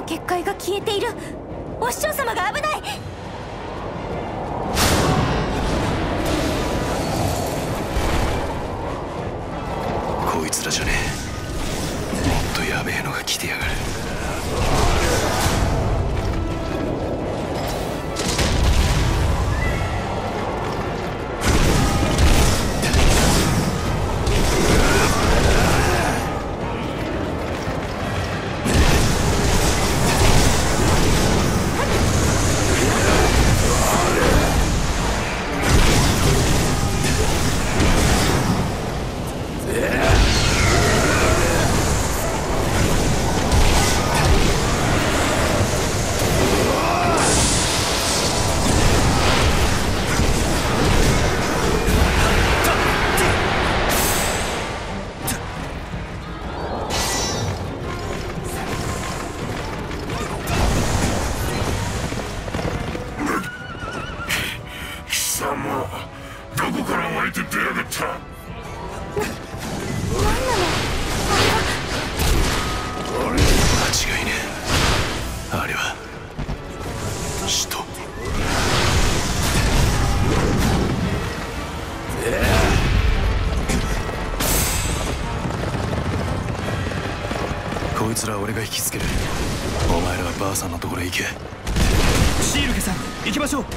結界が消えている。お師匠様が危ない。 こいつらじゃねえ。もっとやべえのが来てやがる。 どこから湧いて出やがった。 間違いねえ。あれは使徒。こいつら俺が引きつける。お前らはばあさんのところへ行け。 シールケさん、行きましょう。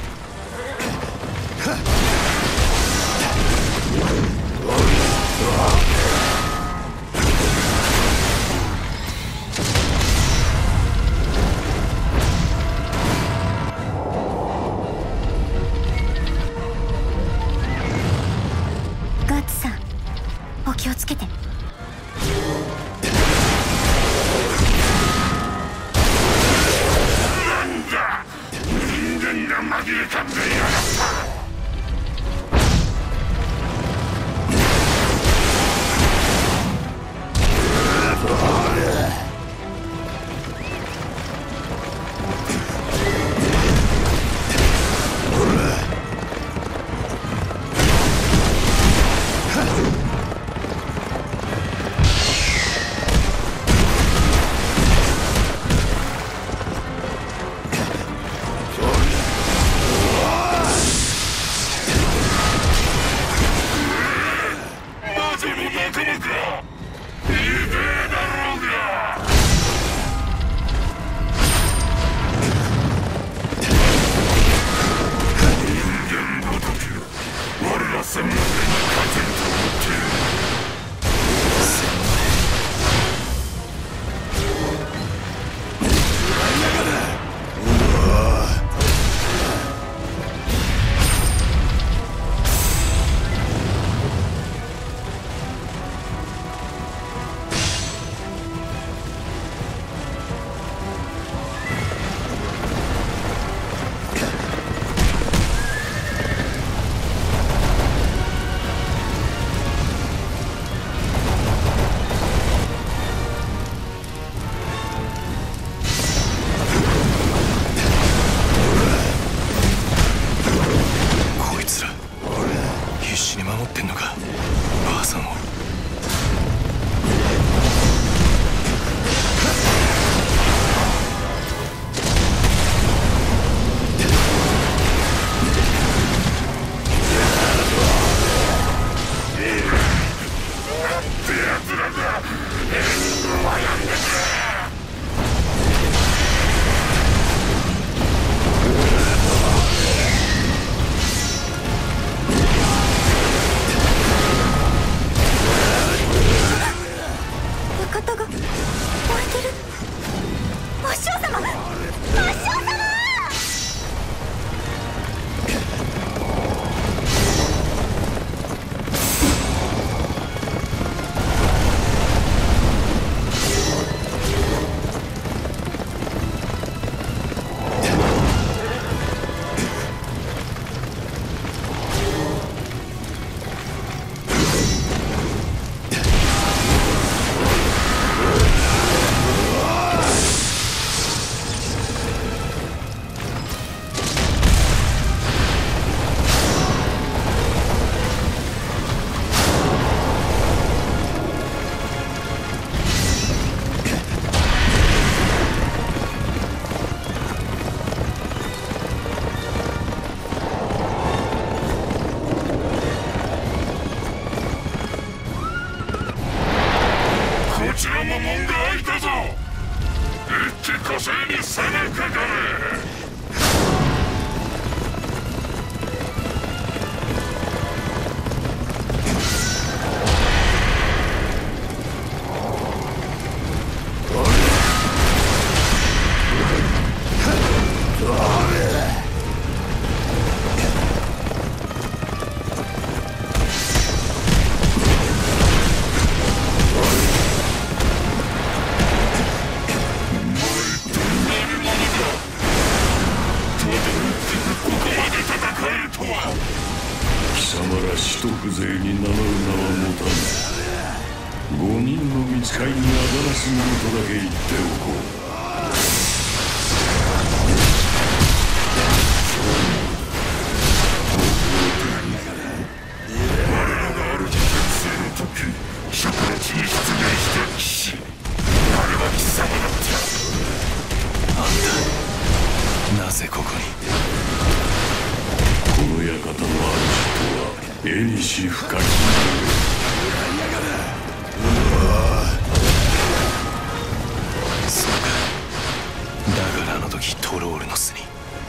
ガッツさん、お気をつけて。 なんだ、人間が紛れ込んでやがった。 のせいにさまかかれ。 一風情に名乗る名は持たぬ。5人の見つかりにあだなすものとだけ言っておこう。 我らが主転生の時、植の地に出現した騎士、あれは貴様だった。 あんたなぜここに。 この館の主とは絵にし深き。 そうか。だからあの時トロールの巣に。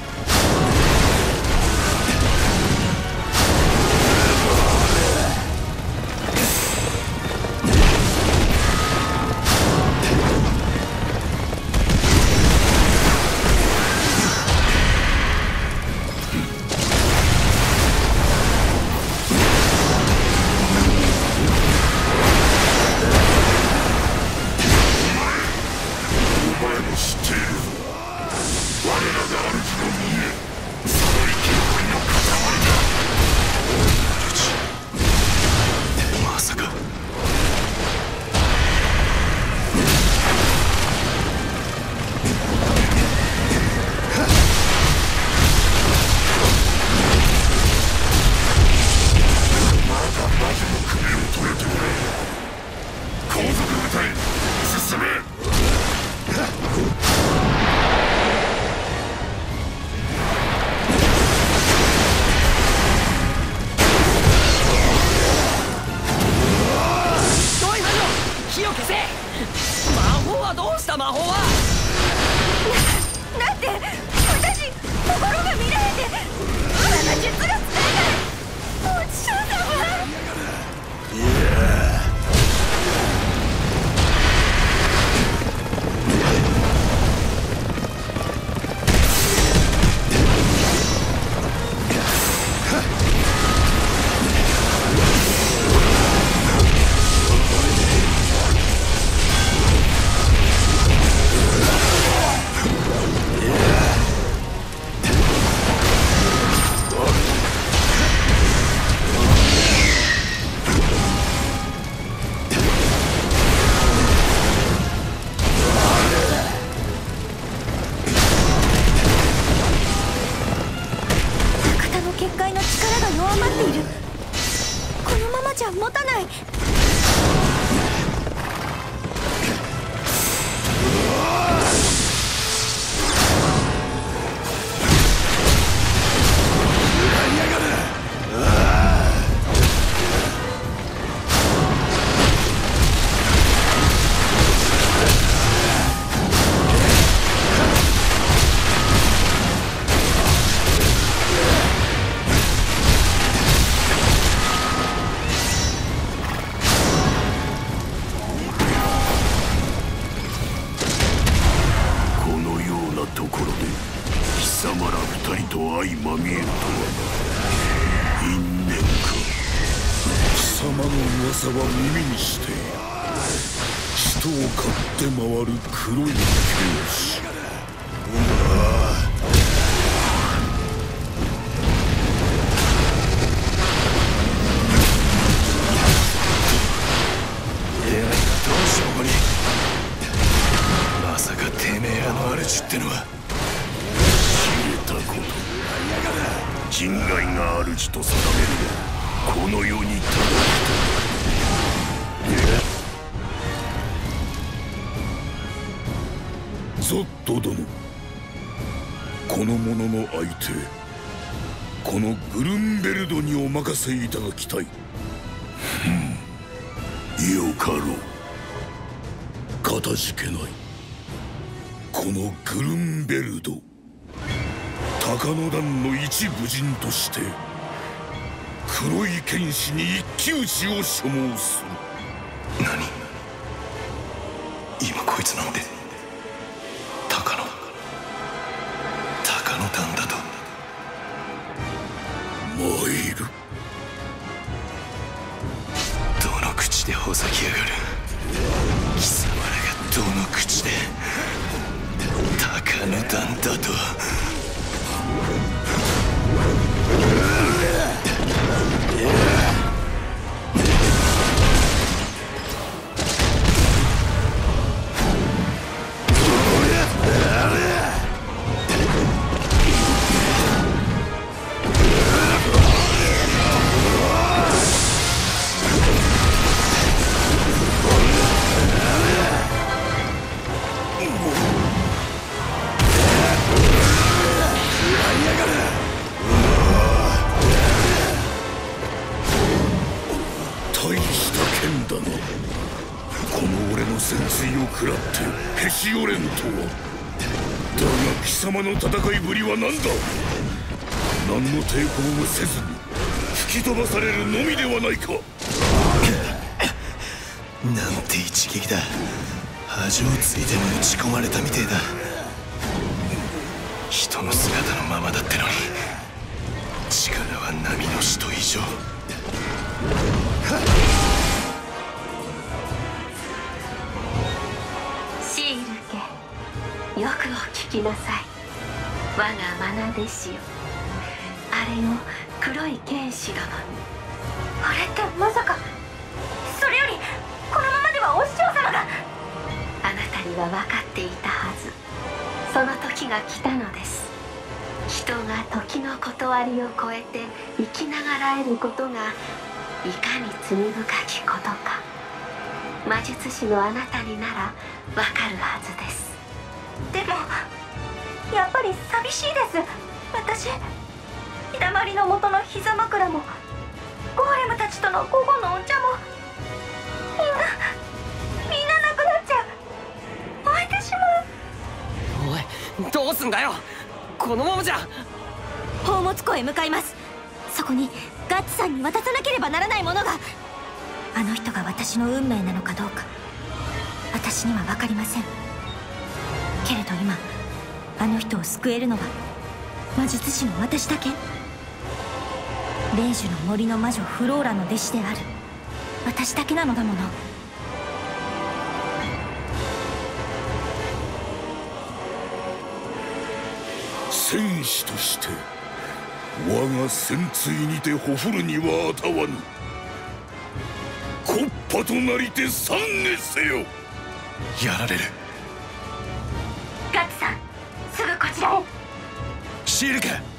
ゾット殿、この者の相手、このグルンベルドにお任せいただきたい。よかろう。かたじけない。 このグルンベルド、鷹の団の一武人として黒い剣士に一騎打ちを所望する。 何？今こいつなんで鷹の団だと？ 参る。 どの口でほざきやがる。貴様らがどの口で鷹の団だと？ 大した剣だな。この俺の戦鎚を食らってへし折れんとは。だが貴様の戦いぶりは何だ。何の抵抗もせずに吹き飛ばされるのみではないか。 なんて一撃だ。恥をついても打ち込まれたみてえだ。人の姿のままだってのに力は波の使徒以上。 シール家、よくお聞きなさい。我が愛弟子よ。あれを黒い剣士殿に。あれってまさか。それよりこのままではお師匠様が。あなたには分かっていたはず。その時が来たのです。人が時の断りを超えて生きながらえることがいかに罪深きことか。魔術師のあなたにならわかるはずです。でもやっぱり寂しいです。私、日だまりの元の膝枕もゴーレムたちとの午後のお茶もみんななくなっちゃう。燃えてしまう。 おい、どうすんだよ。このままじゃ。 宝物庫へ向かいます。そこにガッツさんに渡さなければならないものが。あの人が私の運命なのかどうか私には分かりませんけれど、今あの人を救えるのは魔術師の私だけ。霊樹の森の魔女フローラの弟子である私だけなのだもの。 戦士として我が戦鎚にてほふるにはあたわぬ。木っ端となりて参熱せよ。 やられる。 ガッツさん、すぐこちらへ。 シールか。